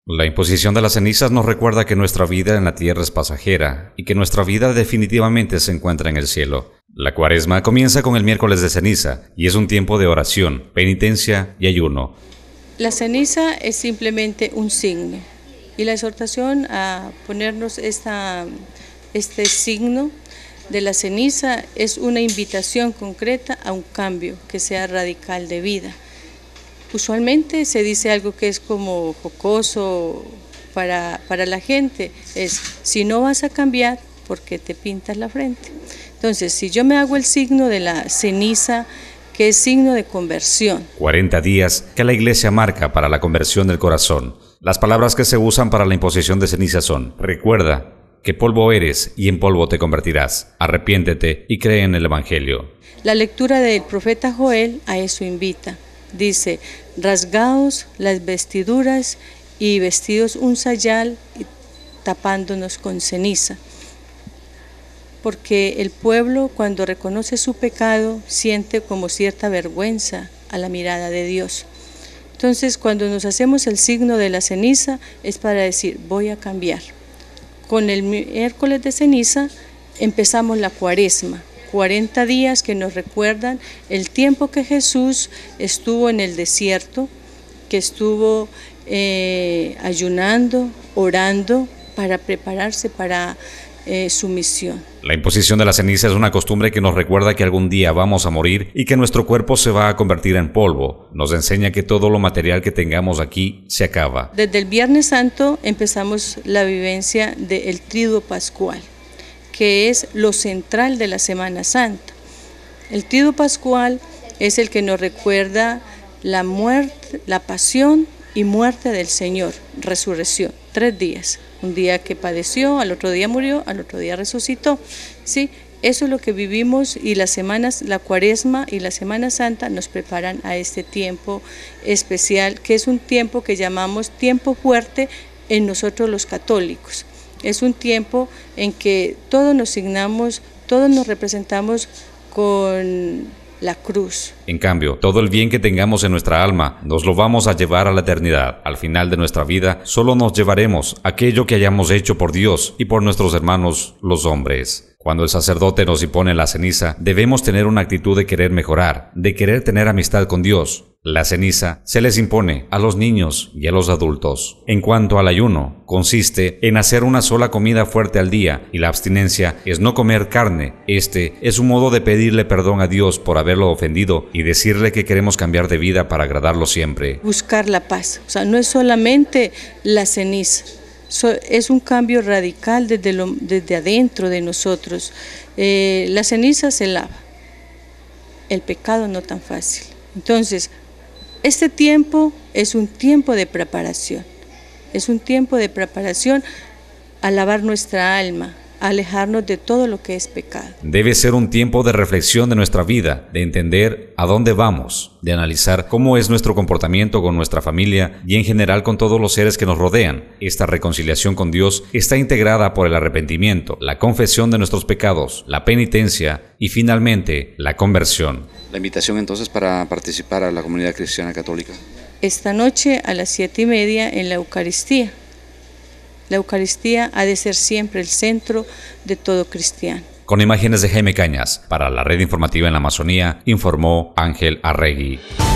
La imposición de las cenizas nos recuerda que nuestra vida en la tierra es pasajera y que nuestra vida definitivamente se encuentra en el cielo. La Cuaresma comienza con el miércoles de ceniza y es un tiempo de oración, penitencia y ayuno. La ceniza es simplemente un signo y la exhortación a ponernos este signo de la ceniza es una invitación concreta a un cambio que sea radical de vida. Usualmente se dice algo que es como jocoso para la gente, es si no vas a cambiar, ¿por qué te pintas la frente? Entonces, si yo me hago el signo de la ceniza, que es signo de conversión. 40 días que la Iglesia marca para la conversión del corazón. Las palabras que se usan para la imposición de ceniza son: recuerda que polvo eres y en polvo te convertirás. Arrepiéntete y cree en el Evangelio. La lectura del profeta Joel a eso invita. Dice: rasgaos las vestiduras y vestidos un sayal tapándonos con ceniza. Porque el pueblo, cuando reconoce su pecado, siente como cierta vergüenza a la mirada de Dios. Entonces, cuando nos hacemos el signo de la ceniza, es para decir: voy a cambiar. Con el miércoles de ceniza empezamos la Cuaresma. 40 días que nos recuerdan el tiempo que Jesús estuvo en el desierto, que estuvo ayunando, orando para prepararse para su misión. La imposición de la ceniza es una costumbre que nos recuerda que algún día vamos a morir y que nuestro cuerpo se va a convertir en polvo. Nos enseña que todo lo material que tengamos aquí se acaba. Desde el Viernes Santo empezamos la vivencia del Triduo Pascual, que es lo central de la Semana Santa. El Triduo Pascual es el que nos recuerda la muerte, la pasión y muerte del Señor, resurrección, 3 días. Un día que padeció, al otro día murió, al otro día resucitó. ¿Sí? Eso es lo que vivimos, y las semanas, la Cuaresma y la Semana Santa nos preparan a este tiempo especial, que es un tiempo que llamamos tiempo fuerte en nosotros los católicos. Es un tiempo en que todos nos signamos, todos nos representamos con la cruz. En cambio, todo el bien que tengamos en nuestra alma nos lo vamos a llevar a la eternidad. Al final de nuestra vida solo nos llevaremos aquello que hayamos hecho por Dios y por nuestros hermanos los hombres. Cuando el sacerdote nos impone la ceniza, debemos tener una actitud de querer mejorar, de querer tener amistad con Dios. La ceniza se les impone a los niños y a los adultos. En cuanto al ayuno, consiste en hacer una sola comida fuerte al día, y la abstinencia es no comer carne. Este es un modo de pedirle perdón a Dios por haberlo ofendido y decirle que queremos cambiar de vida para agradarlo siempre. Buscar la paz, o sea, no es solamente la ceniza. Es un cambio radical desde adentro de nosotros. La ceniza se lava, el pecado no tan fácil. Entonces, este tiempo es un tiempo de preparación, a lavar nuestra alma, a alejarnos de todo lo que es pecado. Debe ser un tiempo de reflexión de nuestra vida, de entender a dónde vamos, de analizar cómo es nuestro comportamiento con nuestra familia y en general con todos los seres que nos rodean. Esta reconciliación con Dios está integrada por el arrepentimiento, la confesión de nuestros pecados, la penitencia y finalmente la conversión. La invitación entonces para participar a la comunidad cristiana católica. Esta noche a las 7:30 en la Eucaristía. La Eucaristía ha de ser siempre el centro de todo cristiano. Con imágenes de Jaime Cañas, para la Red Informativa en la Amazonía, informó Ángel Arregui.